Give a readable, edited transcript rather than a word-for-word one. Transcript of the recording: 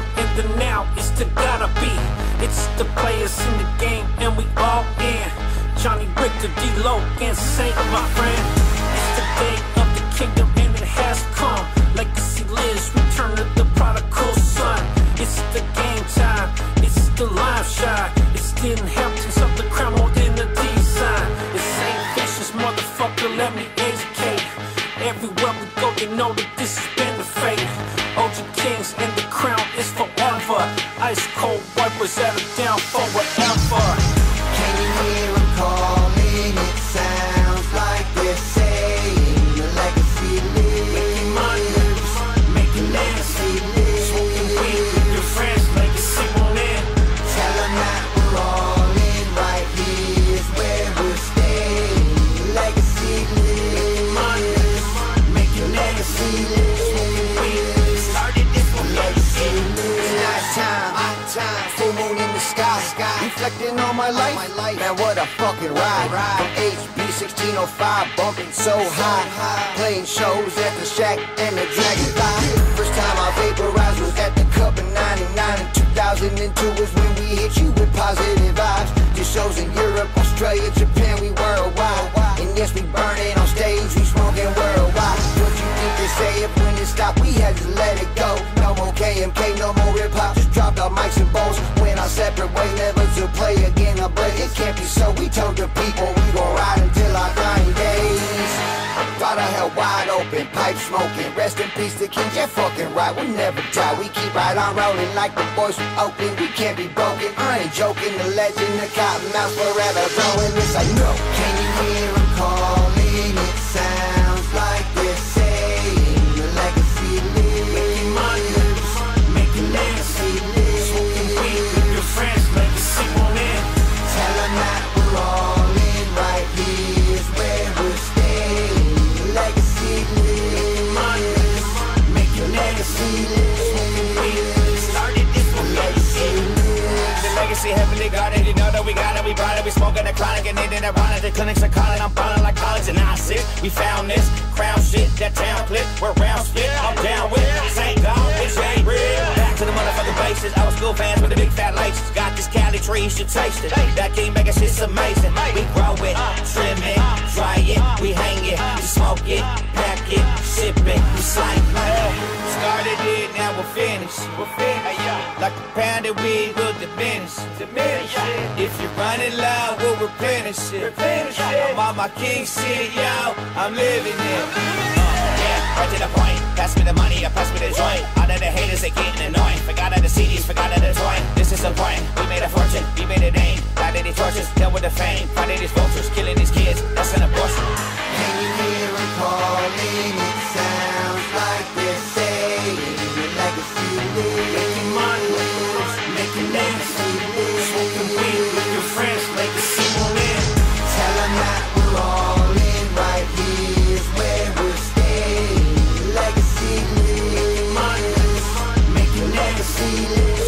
in the now, it's the gotta be. It's the players in the game, and we all in. Johnny, Richter, D-Loc, and Saint, my friend. It's the day of the kingdom, and it has come. Legacy lives, return of the prodigal son. It's the game time, it's the live shot. It's the inheritance of the crown more than the design. It's Saint Vicious, motherfucker, let me educate. Everywhere we go, they know that this has been the fate. OG Kings and the crown is forever. Ice cold wipers that are down for whatever. Can you hear them calling? It sounds like they're saying the legacy lives. Making money, making nasty, smoking weed with your friends, legacy won't end. Tell them that we're all in right here is where we're staying. Legacy lives. Making nasty, smoking weed. Started this one, legacy lives. Nighttime, full moon in the sky, reflecting on my life. Man, what a fucking ride. From HB 1605, bumping so high, playing shows at the Shack and the Dragonfly. First time I vaporized was at the Cup in '99, and 2002 was when we hit you with positive vibes. Did shows in Europe, Australia, Japan, we worldwide. And yes, we burning on stage, we smoking worldwide. What you think they say if when it stopped, we had to let it go. No more K.M.K, no more hip-hop, just dropped our mics and bowls. Went our separate ways, never to play again. But it can't be so, we told the people we gon' ride until our dying days. Thought I held wide open, pipe smoking. Rest in peace to King, yeah, fucking right, we'll never die. We keep right on rolling like the boys from Oakland. We can't be broken, I ain't joking. The legend, the Kottonmouth forever growing. This I know. Can you hear them calling? It sounds like they're saying the legacy lives. Making money, making nasty, smoking weed with your friends, legacy won't end. Tell them that we're all in right here is where we're staying. Legacy lives. Making nasty, smoking weed. Started this one, legacy lives. The legacy heavily guarded, you know that we got it, we brought it, we smoking the chronic and then ironic. The clinics are calling, I'm falling like college and I sit. We found this crown shit, that town clip, we're round split. I'm down with Saint Dog, bitch, ain't real. Back to the motherfucking bases, our school fans with the big fat laces. Got this Cali tree, you should taste it. That K.M.K shit's amazing. We grow it, trim it, dry it, we hang it, we smoke it, pack it, ship it, we slang it. Started it, now we're finished. Like a pound of weed, we'll diminish. If you're running low, we'll replenish it. I'm on my king shit, yo, I'm living it. Yeah, right to the point. Pass me the money, or pass me the joint. All of the haters, they getting annoying. Forgot of the CDs, forgot of the toy. This is the point. We made a fortune, we made a name. Got these torches, dealt with the fame. Finding these vultures, killing these kids. That's an abortion. Can you hear them calling? It sounds like they're saying the legacy lives. Making money, making nasty, smoking weed with your friends, legacy won't end. Tell them that we're all in right here is where we're staying. Legacy lives. Making nasty,